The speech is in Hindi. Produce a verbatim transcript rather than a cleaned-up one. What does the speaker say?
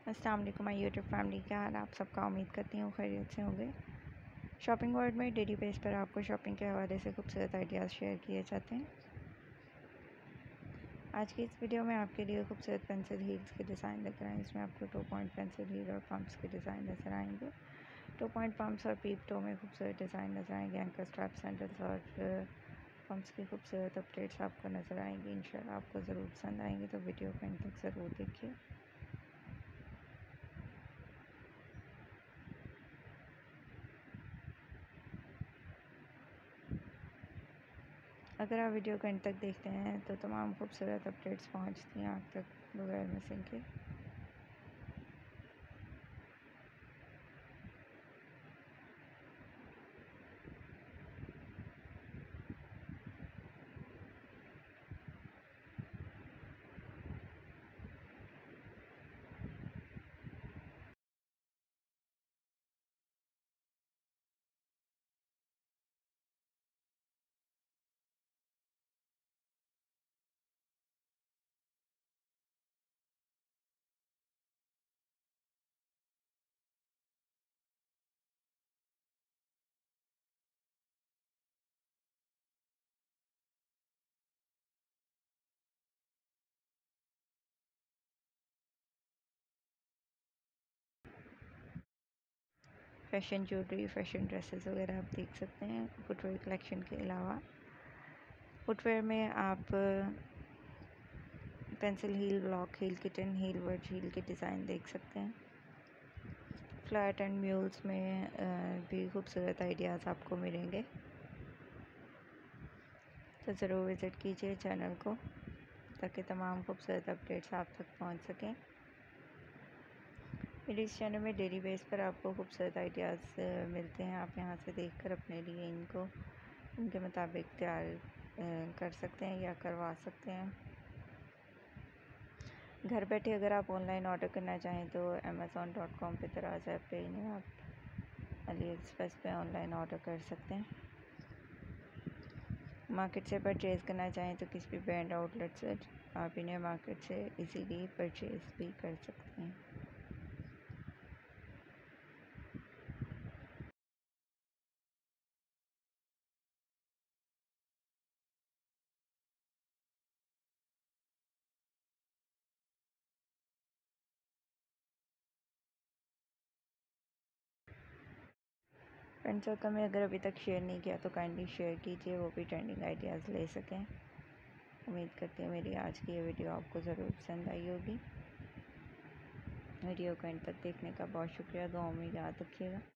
अस्सलाम वालेकुम माय यूट्यूब फैमिली, क्या हाल आप सबका। उम्मीद करती हूँ खैरियत से होंगे। शॉपिंग वर्ल्ड में डेली बेस पर आपको शॉपिंग के हवाले से खूबसूरत आइडियाज़ शेयर किए जाते हैं। आज की इस वीडियो में आपके लिए खूबसूरत पेंसिल हील्स के डिज़ाइन दिख रहे हैं। इसमें आपको टू पॉइंट पेंसिल हील और पम्प्स के डिज़ाइन नज़र आएंगे। टू पॉइंट पम्प्स और पीप टो में खूबसूरत डिज़ाइन नज़र आएंगे। एंकल स्ट्रैप सैंडल्स और पम्प्स की खूबसूरत अपडेट्स आपको नज़र आएंगी। इंशाल्लाह आपको ज़रूर पसंद आएंगे, तो वीडियो को एंड तक ज़रूर देखिए। अगर आप वीडियो को एंड तक देखते हैं तो तमाम खूबसूरत अपडेट्स पहुंचती हैं आप तक बगैर मिसिंग के। फैशन ज्वेलरी, फैशन ड्रेसेस वगैरह आप देख सकते हैं। फुटवेयर कलेक्शन के अलावा फुटवेयर में आप pencil heel, block heel, kitten heel, word heel के डिज़ाइन देख सकते हैं। फ्लैट एंड म्यूल्स में भी खूबसूरत आइडियाज़ आपको मिलेंगे, तो ज़रूर विज़िट कीजिए चैनल को ताकि तमाम खूबसूरत अपडेट्स आप तक पहुंच सकें। मेरे इस चैनल में डेली बेस पर आपको खूबसूरत आइडियाज़ मिलते हैं। आप यहां से देखकर अपने लिए इनको इनके मुताबिक तैयार कर सकते हैं या करवा सकते हैं। घर बैठे अगर आप ऑनलाइन ऑर्डर करना चाहें तो अमेज़ॉन डॉट कॉम पर दराज ऐप पे इन्हें आप अली एक्सप्रेस पे ऑनलाइन ऑर्डर कर सकते हैं। मार्केट से परचेज़ करना चाहें तो किसी भी ब्रांड आउटलेट से आप इन्हें मार्केट से इजीली परचेज़ भी कर सकते हैं। फ्रेंड सर्कल में अगर अभी तक शेयर नहीं किया तो काइंडली शेयर कीजिए, वो भी ट्रेंडिंग आइडियाज़ ले सकें। उम्मीद करती हूँ मेरी आज की ये वीडियो आपको ज़रूर पसंद आई होगी। वीडियो को एंड तक देखने का बहुत शुक्रिया। दुआओं में याद रखिएगा।